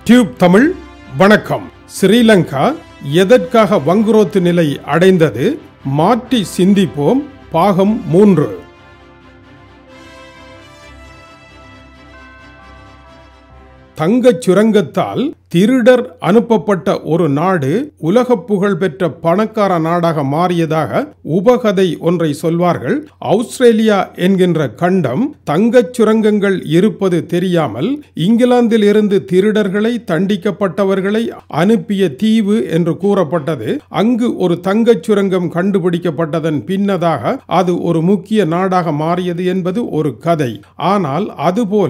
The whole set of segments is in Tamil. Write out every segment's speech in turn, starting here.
டியூப் தமிழ் வணக்கம். ஸ்ரீலங்கா எதற்காக வங்குரோத்து நிலை அடைந்தது? மாற்றி சிந்திப்போம். பாகம் 3. தங்கச் சுரங்கத்தால் திருடர் அனுப்பப்பட்ட ஒரு நாடு உலக புகழ் பெற்ற பணக்கார நாடாக மாறியதாக உபகதை ஒன்றை சொல்வார்கள். ஆஸ்திரேலியா என்கின்ற கண்டம் தங்கச் சுரங்கங்கள் இருப்பது தெரியாமல் இங்கிலாந்தில் இருந்து திருடர்களை, தண்டிக்கப்பட்டவர்களை அனுப்பிய தீவு என்று கூறப்பட்டது. அங்கு ஒரு தங்கச் சுரங்கம் கண்டுபிடிக்கப்பட்டதன் பின்னதாக அது ஒரு முக்கிய நாடாக மாறியது என்பது ஒரு கதை. ஆனால் அதுபோல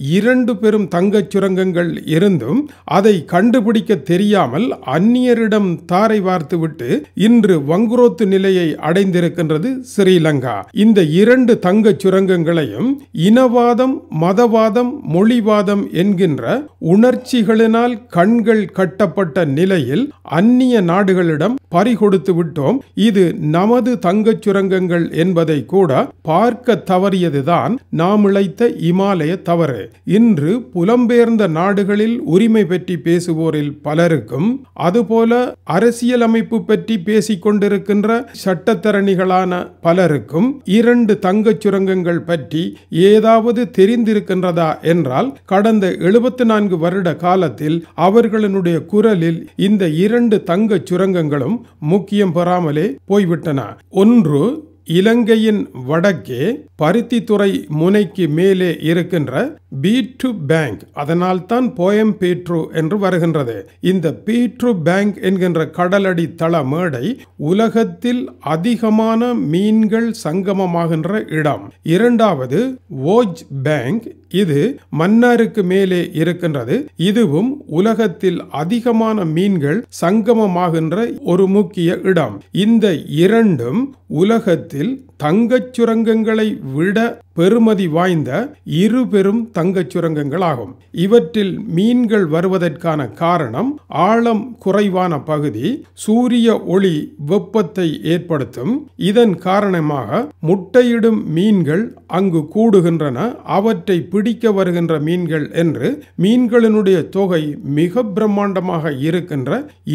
2 பெரும் தங்கச் சுரங்கங்கள் இருந்தும் அதை கண்டுபிடிக்க தெரியாமல் அந்நியரிடம் தாரை வார்த்துவிட்டு இன்று வங்குரோத்து நிலையை அடைந்திருக்கின்றது ஸ்ரீலங்கா. இந்த 2 தங்கச் சுரங்கங்களையும் இனவாதம், மதவாதம், மொழிவாதம் என்கின்ற உணர்ச்சிகளினால் கண்கள் கட்டப்பட்ட நிலையில் அந்நிய நாடுகளிடம் பறிகொடுத்து விட்டோம். இது நமது தங்கச் சுரங்கங்கள் என்பதை கூட பார்க்க தவறியதுதான் நாம் இழைத்த இமாலய தவறு. இன்று புலம்பெயர்ந்த நாடுகளில் உரிமை பற்றி பேசுவோரில் பலருக்கும், அதுபோல அரசியலமைப்பு பற்றி பேசிக் கொண்டிருக்கின்ற சட்டத்தரணிகளான பலருக்கும் 2 தங்கச் சுரங்கங்கள் பற்றி ஏதாவது தெரிந்திருக்கின்றதா என்றால் கடந்த 74 வருட காலத்தில் அவர்களுடைய குரலில் இந்த 2 தங்கச் சுரங்கங்களும் முக்கியம் பெறாமலே போய்விட்டன. ஒன்று இலங்கையின் வடக்கே பருத்தித்துறை முனைக்கு மேலே இருக்கின்ற பீட்ரு பேங்க், அதனால் தான் போயம் பீட்ரு என்று வருகின்றது. இந்த பீட்ரு பேங்க் என்கின்ற கடலடி தள மேடை உலகத்தில் அதிகமான மீன்கள் சங்கமமாகின்ற இடம். இரண்டாவது வோஜ் பேங்க், இது மன்னாருக்கு மேலே இருக்கின்றது. இதுவும் உலகத்தில் அதிகமான மீன்கள் சங்கமமாகின்ற ஒரு முக்கிய இடம். இந்த 2ம் உலகத்தில் தங்கச் சுரங்கங்களை விட பெருமதி வாய்ந்த 2 பெரும் தங்கச் சுரங்கங்கள் ஆகும். இவற்றில் மீன்கள் வருவதற்கான காரணம் ஆழம் குறைவான பகுதி, சூரிய ஒளி வெப்பத்தை ஏற்படுத்தும். இதன் காரணமாக முட்டையிடும் மீன்கள் அங்கு கூடுகின்றன. அவற்றை பிடிக்க வருகின்ற மீன்கள் என்று மீன்களினுடைய தொகை மிக பிரம்மாண்டமாக இருக்கின்ற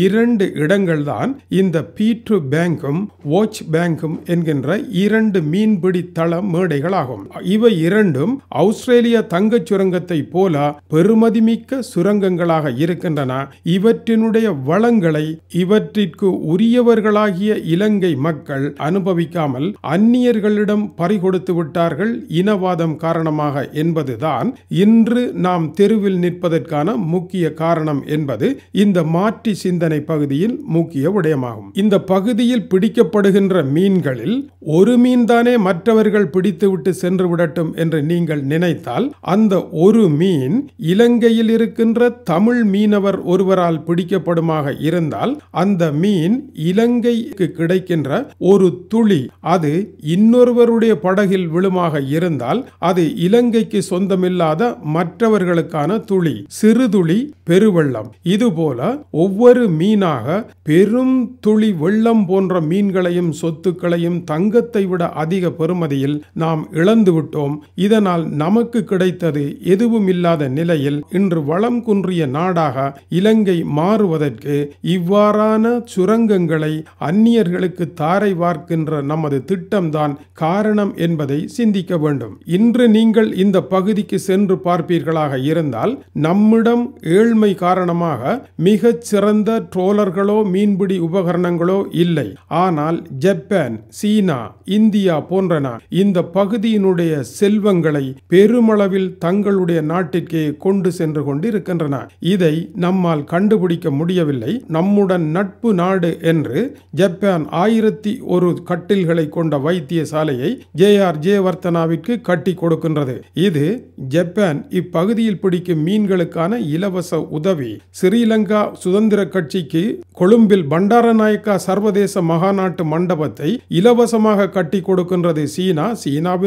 2 இடங்கள் தான் இந்த பீட்ரு பேங்கும் வோச் பேங்கும் என்கின்ற 2 மீன்பிடி தள மேடைகளாகும். இவை 2ம் ஆஸ்திரேலிய தங்கச் சுரங்கத்தை போல பெருமதிமிக்க சுரங்கங்களாக இருக்கின்றன. இவற்றினுடைய வளங்களை இவற்றிற்கு உரியவர்களாகிய இலங்கை மக்கள் அனுபவிக்காமல் அந்நியர்களிடம் பறிகொடுத்து விட்டார்கள் இனவாதம் காரணமாக என்பதுதான் இன்று நாம் தெருவில் நிற்பதற்கான முக்கிய காரணம் என்பது இந்த மாற்றி சிந்தனை பகுதியில் முக்கிய விடயமாகும். இந்த பகுதியில் பிடிக்கப்படுகின்ற மீன்களில் ஒரு மீன் தானே மற்றவர்கள் பிடித்துவிட்டு சென்று விடட்டும் என்று நீங்கள் நினைத்தால், அந்த ஒரு மீன் இலங்கையில் இருக்கின்ற தமிழ் மீனவர் ஒருவரால் பிடிக்கப்படுமாக இருந்தால் அந்த மீன் இலங்கைக்கு கிடைக்கின்ற ஒரு துளி அது இன்னொருவருடைய படகில் விழுமாக இருந்தால் அது இலங்கைக்கு சொந்தமில்லாத மற்றவர்களுக்கான துளி, சிறு துளி பெருவெள்ளம். இதுபோல ஒவ்வொரு மீனாக பெரும் துளி வெள்ளம் போன்ற மீன்களையும் சொத்துக்களையும் தங்கத்தை விட அதிக பெறுமதியில் நாம் இழந்து விட்டோம். இதனால் நமக்கு கிடைத்தது எதுவும் இல்லாத நிலையில் இன்று வளம் குன்றிய நாடாக இலங்கை மாறுவதற்கு இவ்வாறான சுரங்கங்களை அந்நியர்களுக்கு தாரை வார்க்கின்ற நமது திட்டம்தான் காரணம் என்பதை சிந்திக்க வேண்டும். இன்று நீங்கள் இந்த பகுதிக்கு சென்று பார்ப்பீர்களாக இருந்தால் நம்மிடம் ஏழ்மை காரணமாக மிகச் சிறந்த ட்ரோலர்களோ மீன்பிடி உபகரணங்களோ இல்லை. ஆனால் ஜப்பான், சீனா, இந்தியா போன்றன இந்த பகுதியினுடைய செல்வங்களை பெருமளவில் தங்களுடைய நாட்டிற்கே கொண்டு சென்று கொண்டிருக்கின்றன. இதை நம்மால் கண்டுபிடிக்க முடியவில்லை. நம்முடன் நட்பு நாடு என்று ஜப்பான் 1001 கட்டில்களை கொண்ட வைத்தியசாலையை JR ஜெயவர்த்தனாவிற்கு கட்டி கொடுக்கின்றது. இது ஜப்பான் இப்பகுதியில் பிடிக்கும் மீன்களுக்கான இலவச உதவி. ஸ்ரீலங்கா சுதந்திர கட்சிக்கு கொழும்பில் பண்டாரநாயக்கா சர்வதேச மகாநாட்டு மண்டபத்தை இலவசமாக கட்டி கொடுக்கின்றது சீனா. சீனாவினுடைய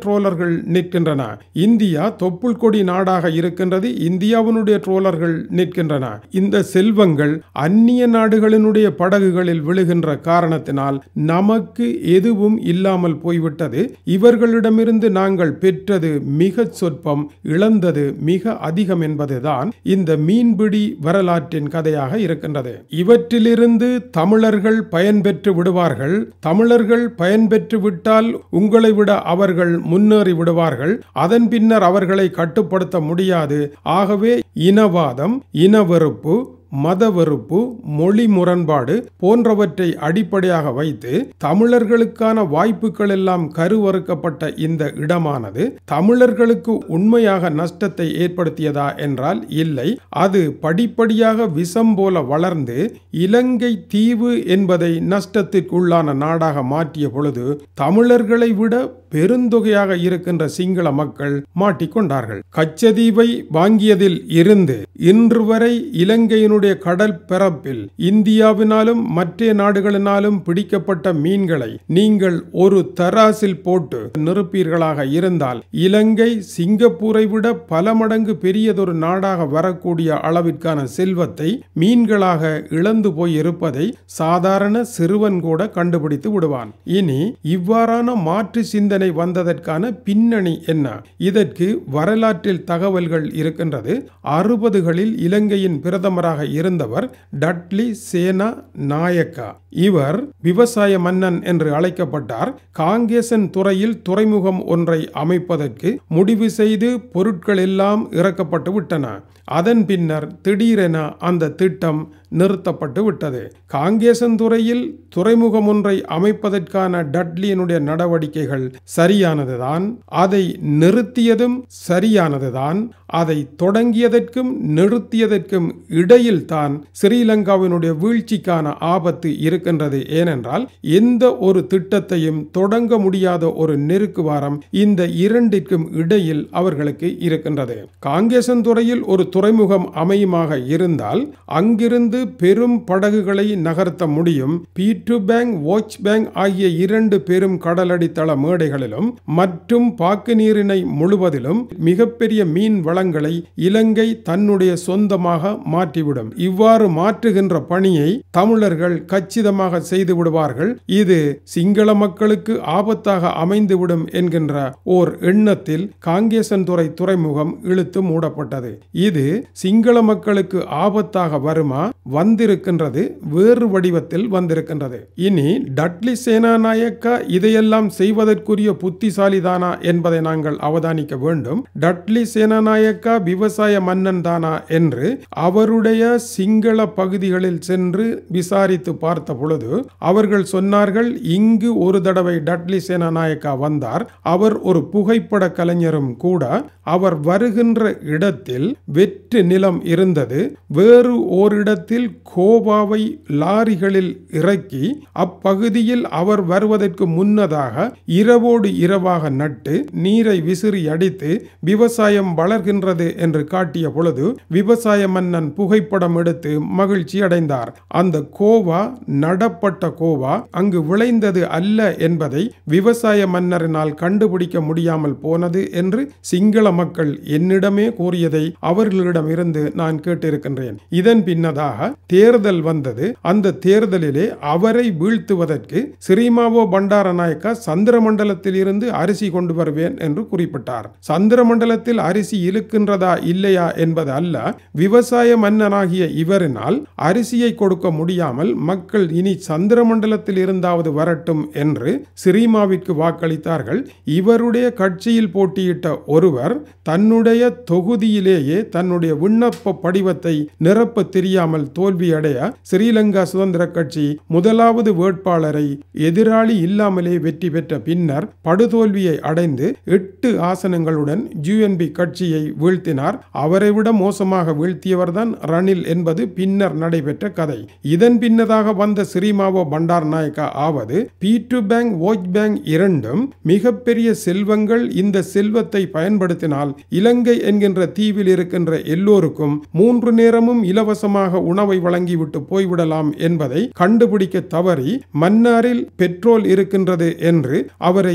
ட்ரோலர்கள் நிற்கின்றன. இந்தியா தொப்புள் கொடி நாடாக இருக்கின்றது. இந்தியாவினுடைய ட்ரோலர்கள் நிற்கின்றன. இந்த செல்வங்கள் அந்நிய நாடுகளினுடைய படகுகளில் விழுகின்ற காரணத்தினால் நமக்கு எதுவும் இல்லாமல் போய்விட்டது. இவர்களிடமிருந்து நாங்கள் பெற்றது மிக சொற்பம், இழந்தது மிக அதிகம் என்பதுதான் இந்த மீன்பிடி வரலாற்றின் கதையாக இருக்கின்றது. இவற்றிலிருந்து தமிழர்கள் பயன்பெற்று விடுவார்கள். தமிழர்கள் பயன்பெற்று விட்டால் உங்களை விட அவர்கள் முன்னேறி விடுவார்கள். அதன் பின்னர் அவர்களை கட்டுப்படுத்த முடியாது. ஆகவே இனவாதம், இனவெறுப்பு, மதவெறுப்பு, மொழி முரண்பாடு போன்றவற்றை அடிப்படையாக வைத்து தமிழர்களுக்கான வாய்ப்புகள் எல்லாம் கருவறுக்கப்பட்ட இந்த இடமானது தமிழர்களுக்கு உண்மையாக நஷ்டத்தை ஏற்படுத்தியதா என்றால் இல்லை. அது படிப்படியாக விஷம் போல வளர்ந்து இலங்கை தீவு என்பதை நஷ்டத்திற்குள்ளான நாடாக மாற்றிய பொழுது தமிழர்களை விட பெருந்தொகையாக இருக்கின்ற சிங்கள மக்கள் மாட்டிக்கொண்டார்கள். கச்சதீவை வாங்கியதில் இருந்து இன்று வரை இலங்கையினுடைய கடல் பரப்பில் இந்தியாவினாலும் மற்ற நாடுகளினாலும் பிடிக்கப்பட்ட மீன்களை நீங்கள் ஒரு தராசில் போட்டு நிறுப்பீர்களாக இருந்தால் இலங்கை சிங்கப்பூரை விட பல மடங்கு பெரியதொரு நாடாக வரக்கூடிய அளவிற்கான செல்வத்தை மீன்களாக இழந்து போய் இருப்பதை சாதாரண சிறுவன் கூட கண்டுபிடித்து விடுவான். இனி இவ்வாறான மாற்று சிந்தனை வந்ததற்கான பின்னணி என்ன? இதற்கு வரலாற்றில் தகவல்கள் இருக்கின்றது. 60களில் இலங்கையின் பிரதமராக இருந்தவர் டட்லி சேனா நாயக்கா. இவர் விவசாய மன்னன் என்று அழைக்கப்பட்டார். காங்கேசன் துறையில் துறைமுகம் ஒன்றை அமைப்பதற்கு முடிவு செய்து பொருட்கள் எல்லாம் இறக்கப்பட்டு விட்டன. அதன் பின்னர் திடீரென அந்த திட்டம் நிறுத்தப்பட்டு விட்டது. காங்கேசன் துறையில் துறைமுகம் ஒன்றை அமைப்பதற்கான டட்லியினுடைய நடவடிக்கைகள் சரியானதுதான். அதை நிறுத்தியதும் சரியானதுதான். அதை தொடங்கியதற்கும் நிறுத்தியதற்கும் இடையில் தான் ஸ்ரீலங்காவினுடைய வீழ்ச்சிக்கான ஆபத்து இருக்கின்றது. ஏனென்றால் எந்த ஒரு திட்டத்தையும் தொடங்க முடியாத ஒரு நெருக்குவாரம் இந்த இரண்டிற்கும் இடையில் அவர்களுக்கு இருக்கின்றது. காங்கேசன் துறையில் ஒரு துறைமுகம் அமையுமாக இருந்தால் அங்கிருந்து பெரும் படகுகளை நகர்த்த முடியும். பீட்டு பேங்க், வாட்ச் பேங்க் ஆகிய 2 பெரும் கடலடித்தள மேடைகளிலும் மற்றும் பாக்கு நீரிணை முழுவதிலும் மிகப்பெரிய மீன் வளங்களை இலங்கை தன்னுடைய சொந்தமாக மாற்றிவிடும். இவ்வாறு மாற்றுகின்ற பணியை தமிழர்கள் கச்சிதமாக செய்து விடுவார்கள். இது சிங்கள மக்களுக்கு ஆபத்தாக அமைந்துவிடும் என்கின்ற ஓர் எண்ணத்தில் காங்கேசன் துறை துறைமுகம் இழுத்து மூடப்பட்டது. இது சிங்கள மக்களுக்கு ஆபத்தாக வருமா? வந்திருக்கின்றது, வேறு வடிவத்தில் வந்திருக்கின்றது. இனி டட்லி சேனாநாயக்கா இதையெல்லாம் செய்வதற்குரிய புத்திசாலிதானா என்பதை நாங்கள் அவதானிக்க வேண்டும். டட்லி சேனாநாயக்கா விவசாய மன்னன் தானா என்று அவருடைய சிங்கள பகுதிகளில் சென்று விசாரித்து பார்த்த பொழுது அவர்கள் சொன்னார்கள், இங்கு ஒரு தடவை டட்லி சேனாநாயக்கா வந்தார். அவர் ஒரு புகைப்பட கலைஞரும் கூட. அவர் வருகின்ற இடத்தில் வெற்று நிலம் இருந்தது. வேறு ஓரிடத்தில் கோபாவை லாரிகளில் இறக்கி அப்பகுதியில் அவர் வருவதற்கு முன்னதாக இரவோடு இரவாக நட்டு நீரை விசிறி அடித்து விவசாயம் வளர்கின்றது என்று காட்டிய பொழுது விவசாய மன்னன் புகைப்படம் எடுத்து மகிழ்ச்சி அடைந்தார். அந்த கோவா நடப்பட்ட கோவா அங்கு விளைந்தது அல்ல என்பதை விவசாய மன்னரினால் கண்டுபிடிக்க முடியாமல் போனது என்று சிங்கள மக்கள் என்னிடமே கூறியதை அவர்களிடம் இருந்து நான் கேட்டிருக்கின்றேன். இதன் பின்னதாக தேர்தல் வந்தது. அந்த தேர்தலிலே அவரை வீழ்த்துவதற்கு ஸ்ரீமாவோ பண்டாரநாயக்கா சந்திரமண்டலத்தில் இருந்து அரிசி கொண்டு வருவேன் என்று குறிப்பிட்டார். சந்திரமண்டலத்தில் அரிசி இழுக்கின்றதா இல்லையா என்பது அல்ல, விவசாய மன்னனாகிய இவரினால் அரிசியை கொடுக்க முடியாமல் மக்கள் இனி சந்திரமண்டலத்தில் இருந்தாவது வரட்டும் என்று ஸ்ரீமாவிற்கு வாக்களித்தார்கள். இவருடைய கட்சியில் போட்டியிட்ட ஒருவர் தன்னுடைய தொகுதியிலேயே தன்னுடைய விண்ணப்ப படிவத்தை நிரப்ப தெரியாமல் தோல்வியடைய ஸ்ரீலங்கா சுதந்திர கட்சி முதலாவது வேட்பாளரை எதிராளி இல்லாமலே வெற்றி பெற்ற பின்னர் படுதோல்வியை அடைந்து 8 ஆசனங்களுடன் யூஎன்பி கட்சியை வீழ்த்தினார். அவரை விட மோசமாக வீழ்த்தியவர்தான் ரணில் என்பது பின்னர் நடைபெற்ற கதை. இதன் பின்னதாக வந்த ஸ்ரீமாவோ பண்டாரநாயக்கா ஆவது பீட்டு பேங்க், வாட்ச் பேங்க் இரண்டும் மிகப்பெரிய செல்வங்கள். இந்த செல்வத்தை பயன்படுத்தினால் இலங்கை என்கின்ற தீவில் இருக்கின்ற எல்லோருக்கும் 3 நேரமும் இலவசமாக உணவை வழங்கிவிட்டு போய்விடலாம் என்பதை கண்டுபிடிக்க தவறி மன்னாரில் பெட்ரோல் இருக்கின்றது என்று அவரை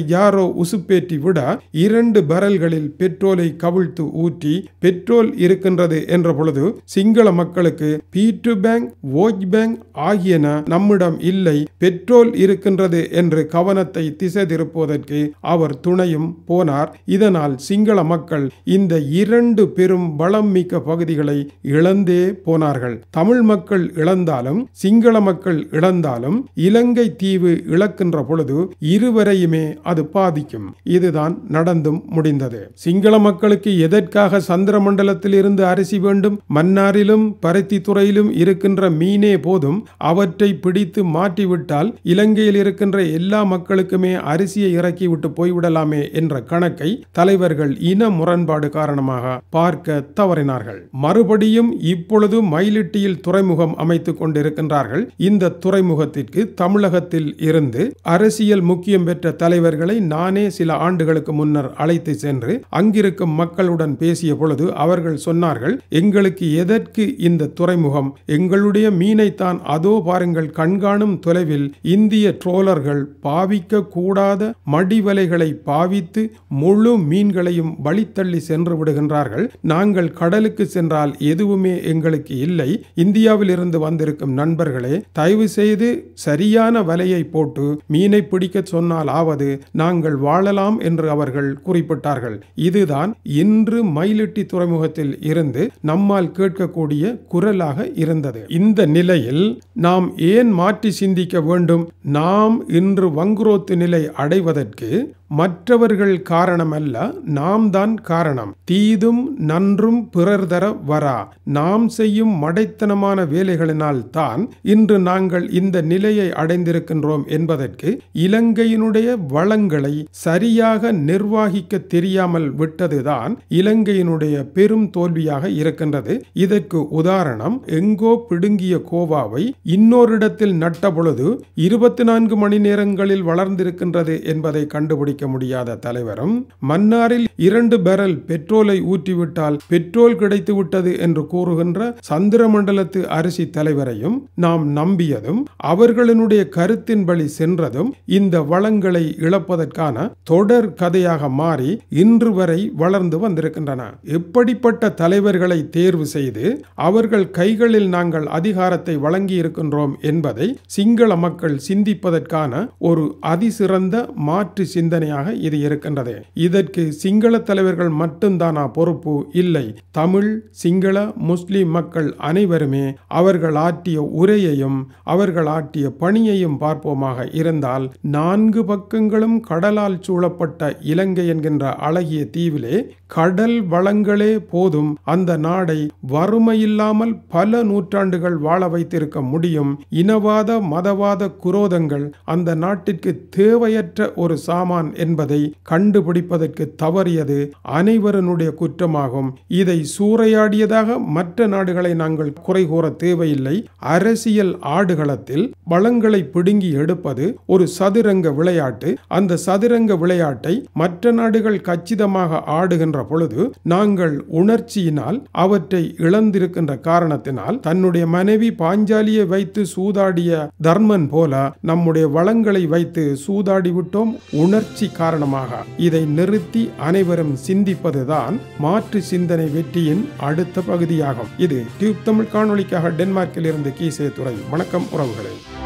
யாரோ உசுப்பேற்றி விட 2 பரல்களில் பெட்ரோலை கவிழ்த்து ஊற்றி பெட்ரோல் இருக்கின்றது என்ற பொழுது சிங்கள மக்களுக்கு பீட்டு பேங்க், வோஜ் பேங்க் ஆகியன நம்மிடம் இல்லை, பெட்ரோல் இருக்கின்றது என்று கவனத்தை திசை திருப்புவதற்கு அவர் துணையும் போனார். இதனால் சிங்கள மக்கள் இந்த 2 பெரும் பலம் மிக்க பகுதிகளை இழந்தே போனார்கள். தமிழ் மக்கள் இழந்தாலும் சிங்கள மக்கள் இழந்தாலும் இலங்கை தீவு இழக்கின்ற பொழுது இருவரையுமே அது பாதிக்கும். இதுதான் நடந்தும் முடிந்தது. சிங்கள மக்களுக்கு எதற்காக சந்திர மண்டலத்தில் இருந்து அரிசி வேண்டும்? மன்னாரிலும் பருத்தி துறையிலும் இருக்கின்ற மீனே போதும், அவற்றை பிடித்து மாற்றிவிட்டால் இலங்கையில் இருக்கின்ற எல்லா மக்களுக்குமே அரிசியை இறக்கி விட்டு போய்விடலாமே என்ற கணக்கை தலைவர்கள் இன முரண்பாடு காரணமாக பார்க்க தவறினார்கள். மறுபடியும் இப்பொழுது மயிலிட்டியில் துறைமுகம் அமைத்துக் கொண்டிருக்கின்றார்கள். இந்த துறைமுகத்திற்கு தமிழகத்தில் இருந்து அரசியல் முக்கியம் பெற்ற தலைவர்களை நானே சில ஆண்டுகளுக்கு முன்னர் அழைத்து சென்று அங்கிருக்கும் மக்களுடன் பேசிய பொழுது அவர்கள் சொன்னார்கள், எங்களுக்கு எதற்கு இந்த துறைமுகம்? எங்களுடைய மீனைத்தான் அதோ பாருங்கள் கண்காணும் தொலைவில் இந்திய ட்ரோலர்கள் பாவிக்க கூடாத மடிவலைகளை பாவித்து முழு மீன்களையும் வழித்தள்ளி சென்று விடுகின்றார்கள். நாங்கள் கடலுக்கு சென்றால் எதுவுமே எங்களுக்கு இல்லை. இந்தியாவில் இருந்து வந்திருக்கும் நண்பர்களே, தயவு செய்து சரியான வலையை போட்டு மீனை பிடிக்க சொன்னால் ஆவது நாங்கள் வாழலாம் என்று அவர்கள் குறிப்பிட்டார்கள். இதுதான் இன்று மயிலிட்டி துறைமுகத்தில் இருந்து நம்மால் கேட்கக்கூடிய குரலாக இருந்தது. இந்த நிலையில் நாம் ஏன் மாற்றி சிந்திக்க வேண்டும்? நாம் இன்று வங்குரோத்து நிலை அடைவதற்கு மற்றவர்கள் காரணமல்ல, நாம் தான் காரணம். தீதும் நன்றும் பிறர் தர வரா. நாம் செய்யும் மடைத்தனமான வேலைகளினால் தான் இன்று நாங்கள் இந்த நிலையை அடைந்திருக்கின்றோம் என்பதற்கு இலங்கையினுடைய வளங்களை சரியாக நிர்வகிக்க தெரியாமல் விட்டதுதான் இலங்கையினுடைய பெரும் தோல்வியாக இருக்கின்றது. இதற்கு உதாரணம், எங்கோ பிடுங்கிய கோவாவை இன்னொரு இடத்தில் நட்ட பொழுது 24 மணி நேரங்களில் வளர்ந்திருக்கின்றது என்பதை கண்டுபிடிக்க முடியாத தலைவரும், மன்னாரில் 2 பேரல் பெட்ரோலை ஊற்றிவிட்டால் பெட்ரோல் கிடைத்து விட்டது என்று கூறுகின்ற சந்திரமண்டலத்து அரிசி தலைவரையும் நாம் நம்பியதும் அவர்களுடைய கருத்தின்படி சென்றதும் இந்த வளங்களை இழப்பதற்கான தொடர் கதையாக மாறி இன்று வரை வளர்ந்து வந்திருக்கின்றன. எப்படிப்பட்ட தலைவர்களை தேர்வு செய்து அவர்கள் கைகளில் நாங்கள் அதிகாரத்தை வழங்கி இருக்கின்றோம் என்பதை சிங்கள மக்கள் சிந்திப்பதற்கான ஒரு அதிசிறந்த மாற்று சிந்தனையாக இது இருக்கின்றது. இதற்கு சிங்கள தலைவர்கள் மட்டும்தானா பொறுப்பு? இல்லை. தமிழ், சிங்கள, முஸ்லிம் மக்கள் அனைவருமே அவர்கள் ஆற்றிய உரையையும் அவர்கள் ஆற்றிய பணியையும் பார்ப்போமாக இருந்தால் 4 பக்கங்களும் கடலால் சூழப்பட்ட இலங்கை என்கின்ற அழகிய தீவிலே கடல் வளங்களே போதும் அந்த நாடை வறுமையில்லாமல் பல நூற்றாண்டுகள் வாழ வைத்திருக்க முடியும். இனவாத மதவாத குரோதங்கள் அந்த நாட்டிற்கு தேவையற்ற ஒரு சாமான் என்பதை கண்டுபிடிப்பதற்கு தவறியது அனைவருடைய குற்றமாகும். இதை சூறையாடியதாக மற்ற நாடுகளை நாங்கள் குறை கூற தேவையில்லை. அரசியல் ஆடுகளத்தில் வளங்களை பிடுங்கி எடுப்பது ஒரு சதுரங்க விளையாட்டு. அந்த சதுரங்க விளையாட்டை மற்ற நாடுகள் கச்சிதமாக ஆடுகின்ற பொழுது நாங்கள் உணர்ச்சியினால் அவற்றை இழந்திருக்கின்ற காரணத்தினால் தன்னுடைய மனைவி பாஞ்சாலியை வைத்து சூதாடிய தர்மன் போல நம்முடைய வளங்களை வைத்து சூதாடி விட்டோம். உணர்ச்சி காரணமாக இதை நிறுத்தி அனைவரும் சிந்திப்பதுதான் மாற்று சிந்தனை வெற்றியின் அடுத்த பகுதியாகும். இது டியூப் தமிழ் காணொளிக்காக டென்மார்க்கில் இருந்து கீசே துறை. வணக்கம் உறவுகளே.